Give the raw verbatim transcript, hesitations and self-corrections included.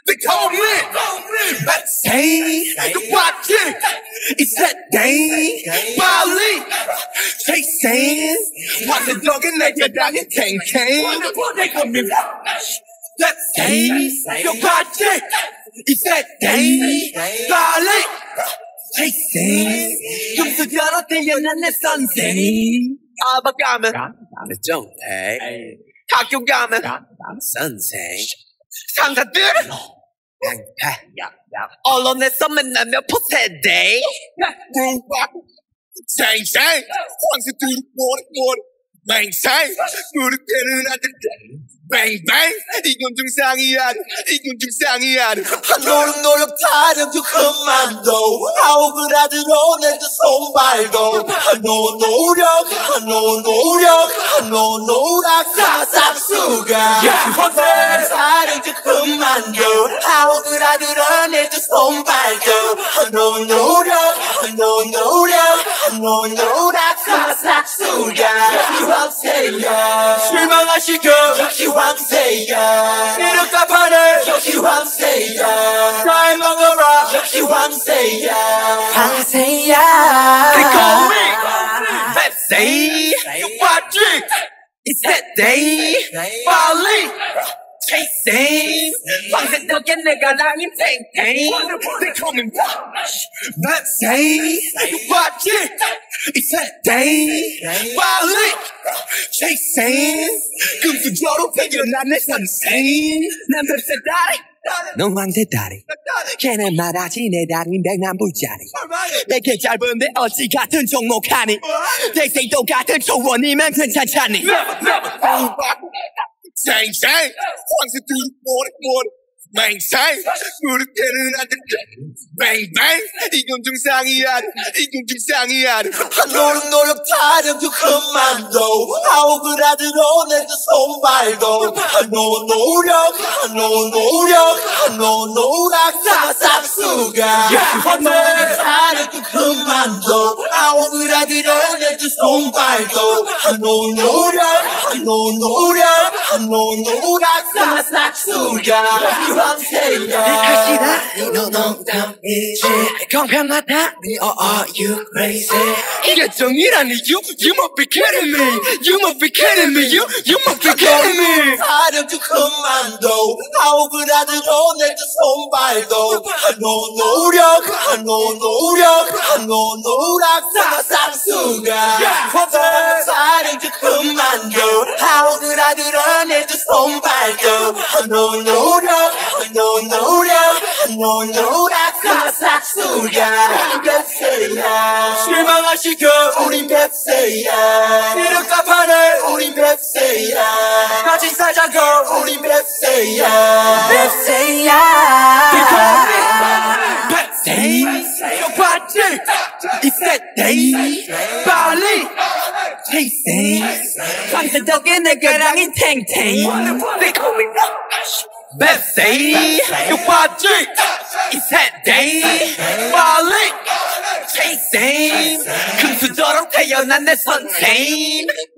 They call me Baepsae. You watch it. It's that day. Bali. Chasing. Watch the dog and let your dog and tank tank. They call me Baepsae. You watch it. It's that day. Bali. Chasing. Come to the other day and then the sunset. 아바 가면 정태 학교 가면 선생 상사들 양파 언론에서 만나면 포세대 생생 황새들이 뭐래 뭐래 맹생 무릎에는 아들 뱅뱅 이건 중상이야 이건 중상이야 한 노력 노력 타령도 그만둬 아홉을 아들어내도 손발도 한 노 노력 한 노 노력 한 노 노력 사상수가 타령도 그만둬 아홉을 아들어내도 손발도 한 노 노력 한 노 노력 한 노 노력 사상수가 기왕세야 실망하시고 왕세야 이렇다 파네 역시 왕세야 잘 먹어라 역시 왕세야 왕세야 They call me Baepsae You watch it It's that day Bali Chasing 황새 덕에 내가 랑인 탱탱 They call me Baepsae You watch it It's that day Bali Chasing 금수저로 배겨난 내 선생 난 뱁새 다리 넌 황새 다리 걔네 말하지 내 다리는 백만불짜리 내게 짧은데 어찌 같은 종목하니 대생도 같은 초원이면 괜찮잖니 생생 황새들이 뭐래 뭐래 맹생 무릎에는 아들 뱅뱅 이건 중상이야 이건 중상이야 한 노력 노력 타령도 그만둬 아홉을 아들어내도 손발도 한 노 노력 한 노 노력 한 노 노력 사상수가 한 노력 타령도 그만둬 아홉을 아들어내도 손발도 한 노 노력 한 노 노력 한 노 노력 사상수가 사실아 너 농담이지 공평하다니 oh are you crazy 이게 정이라니 you you must be kidding me you must be kidding me you you must be kidding me 타령도 그만둬 아홉을 아들어내도 손발도 한 노 노력 한 노 노력 한 노 노력 사상수가 타령도 그만둬 아홉을 아들어내도 손발도 한 노 노력 No, no, no, no, no, 사상수가 Baepsae야 실망하시고 우린 Baepsae야 이렇다 파네 우린 Baepsae야 같이 살자고 우린 Baepsae야 Baepsae야 Baepsae You watch it It's that day Bali Chasing 황새 덕에 내가 랑인 탱탱 They call me Baepsae, you watch it, it's that day, Bali, chasing, 금수저로 태어난 내 선생.